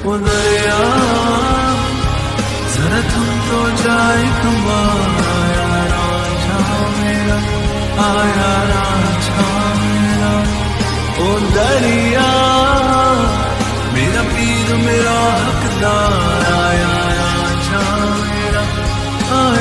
ओ दरिया जरा थम तो जाए कमाया रांझा मेरा, आया रांझा मेरा। ओ दरिया मेरा पीर मेरा हकदार, आया रांझा मेरा, आया